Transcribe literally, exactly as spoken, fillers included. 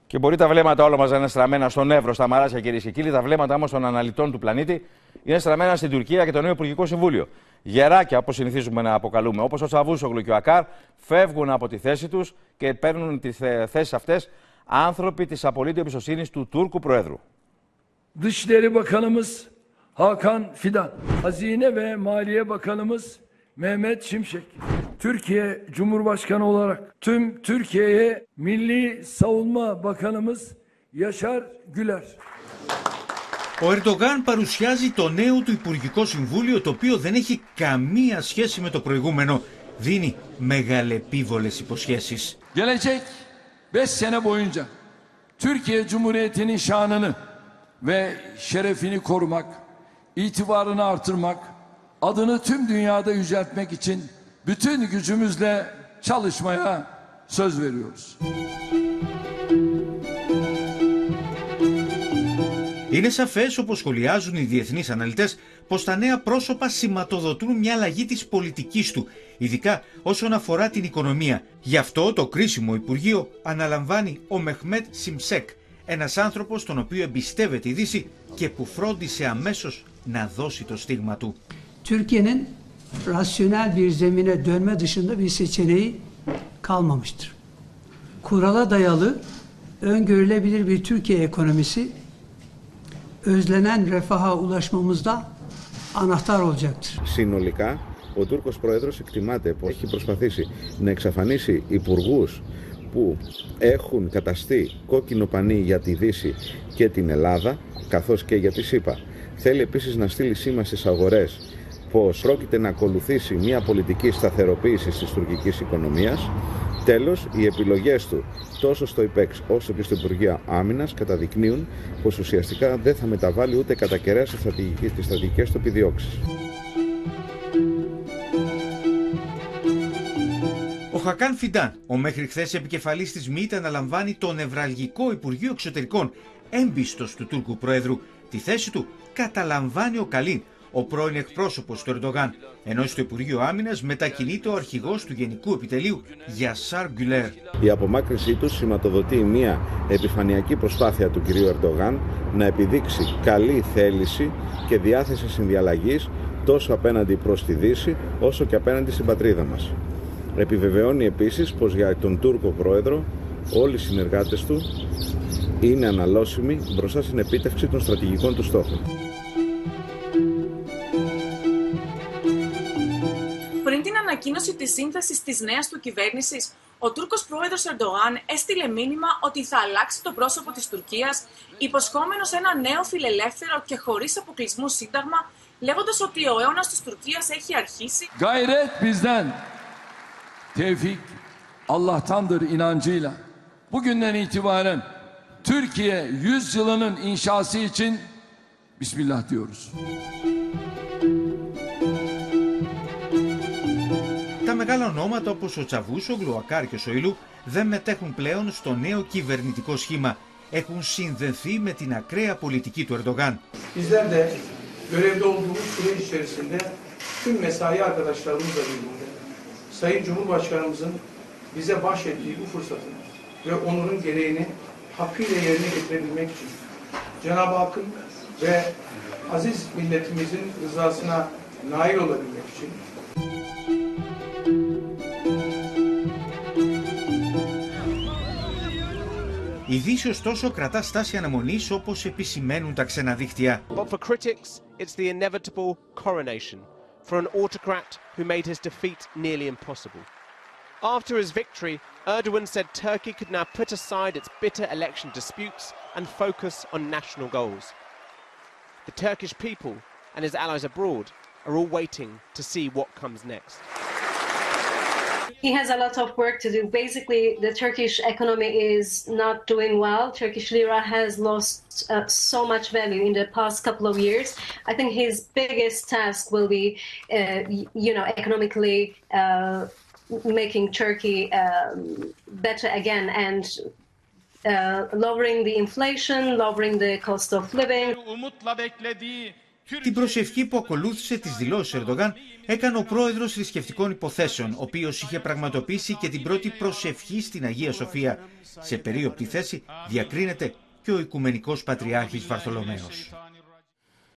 Και μπορεί τα βλέμματα όλα μας να είναι στραμμένα στον Εύρο, στα Μαράσια, κυρίες και κύριοι. Τα βλέμματα όμως των αναλυτών του πλανήτη είναι στραμμένα στην Τουρκία και το νέο Υπουργικό Συμβούλιο. Γεράκια, όπως συνηθίζουμε να αποκαλούμε, όπως ο Τσαβούσογλου και ο Ακάρ, φεύγουν από τη θέση τους και παίρνουν τις θέσεις αυτές άνθρωποι της απολύτως εμπιστοσύνης του Τούρκου Προέδρου. Dışişleri Bakanımız Hakan Fidan, Hazine ve Maliye Bakanımız Mehmet Şimşek, Türkiye Cumhurbaşkanı olarak tüm Türkiye'ye Milli Savunma Bakanımız Yaşar Güler. Ο Ερντογάν παρουσιάζει το νέο του Υπουργικό Συμβούλιο, το οποίο δεν έχει καμία σχέση με το προηγούμενο. Δίνει μεγαλεπίβολες υποσχέσεις. Gelecek beş sene boyunca Türkiye Cumhuriyeti'nin şanını ve şerefini korumak, itibarını artırmak, adını tüm dünyada yüceltmek için bütün gücümüzle çalışmaya söz veriyoruz. Είναι σαφές, όπως σχολιάζουν οι διεθνείς αναλυτές, πως τα νέα πρόσωπα σηματοδοτούν μια αλλαγή της πολιτικής του, ειδικά όσον αφορά την οικονομία. Γι' αυτό το κρίσιμο Υπουργείο αναλαμβάνει ο Μεχμέτ Σιμσέκ, ένας άνθρωπος τον οποίο εμπιστεύεται η Δύση και που φρόντισε αμέσως να δώσει το στίγμα του. Türkiye'nin rasyonel bir zemine dönme dışında bir seçeneği kalmamıştır. Kurala dayalı, öngörülebilir bir Türkiye ekonomisi özlenen refaha ulaşmamızda anahtar olacaktır. Συνολικά, ο Τούρκος Πρόεδρος εκτιμάται πως έχει προσπαθήσει να εξαφανίσει υπουργούς που έχουν καταστεί κόκκινο πανί για τη Δύση και την Ελλάδα, καθώς και για τη ΣΥΠΑ. Θέλει επίσης να στείλει σήμα στις αγορές πως πρόκειται να ακολουθήσει μια πολιτική σταθεροποίηση της τουρκικής οικονομίας. Τέλος, οι επιλογές του τόσο στο ΙΠΕΞ όσο και στο Υπουργείο Άμυνας καταδεικνύουν πως ουσιαστικά δεν θα μεταβάλει ούτε κατά κεραία στις στρατηγικές του επιδιώξεις. Ο Χακάν Φιντάν, ο μέχρι χθες επικεφαλής της ΜΗΤ, αναλαμβάνει το νευραλγικό Υπουργείο Εξωτερικών, έμπιστος του Τούρκου Προέδρου. Τη θέση του καταλαμβάνει ο Καλίν, ο πρώην εκπρόσωπος του Ερντογάν, ενώ στο Υπουργείο Άμυνας μετακινείται ο αρχηγός του Γενικού Επιτελείου, Γιασάρ Γκουλέρ. Η απομάκρυνσή του σηματοδοτεί μια επιφανειακή προσπάθεια του κυρίου Ερντογάν να επιδείξει καλή θέληση και διάθεση συνδιαλλαγής τόσο απέναντι προς τη Δύση όσο και απέναντι στην πατρίδα μας. Επιβεβαιώνει επίσης πως για τον Τούρκο Πρόεδρο όλοι οι συνεργάτες του είναι αναλώσιμοι μπροστά στην επίτευξη των στρατηγικών του στόχων. Πριν την ανακοίνωση της σύνθεσης της νέας του κυβέρνησης, ο Τούρκος πρόεδρος Ερντογάν έστειλε μήνυμα ότι θα αλλάξει το πρόσωπο της Τουρκίας, υποσχόμενος ένα νέο φιλελεύθερο και χωρίς αποκλεισμού σύνταγμα, λέγοντας ότι ο αιώνας της Τουρκίας έχει αρχίσει. Gayret bizden, tevfik Allah'tandır inancıyla. Bugünden itibaren Türkiye yüzyılının inşası için Bismillah diyoruz. Τα μεγάλα ονόματα όπως ο Τσαβούσογλου, ο Ακάρ και ο Σοϊλού δεν μετέχουν πλέον στο νέο κυβερνητικό σχήμα. Έχουν συνδεθεί με την ακραία πολιτική του Ερντογάν. Bizler de görevde olduğumuz süreç içerisinde tüm mesai arkadaşlarımızla birlikte Sayın Cumhurbaşkanımızın bize bahşettiği bu fırsatın ve onurun gereğini hakkıyla yerine getirebilmek için Cenab-ı Hakk'ın ve aziz milletimizin rızasına nail olabilmek için Η Δύση ωστόσο κρατά στάση αναμονής, όπως επισημαίνουν τα ξένα δίκτυα. But for critics, it's the inevitable coronation for an autocrat who made his defeat nearly impossible. After his victory, Erdogan said Turkey could now put aside its bitter election disputes and focus on national goals. The Turkish people and his allies abroad are all waiting to see what comes next. He has a lot of work to do. Basically, the Turkish economy is not doing well. Turkish lira has lost uh, so much value in the past couple of years. I think his biggest task will be, uh, you know, economically uh, making Turkey um, better again and uh, lowering the inflation, lowering the cost of living. Umutla beklediği Την προσευχή που ακολούθησε τις δηλώσεις Ερντογάν έκανε ο πρόεδρος θρησκευτικών υποθέσεων, ο οποίος είχε πραγματοποιήσει και την πρώτη προσευχή στην Αγία Σοφία. Σε περίοπτη θέση διακρίνεται και ο Οικουμενικός Πατριάρχης Βαρθολομαίος.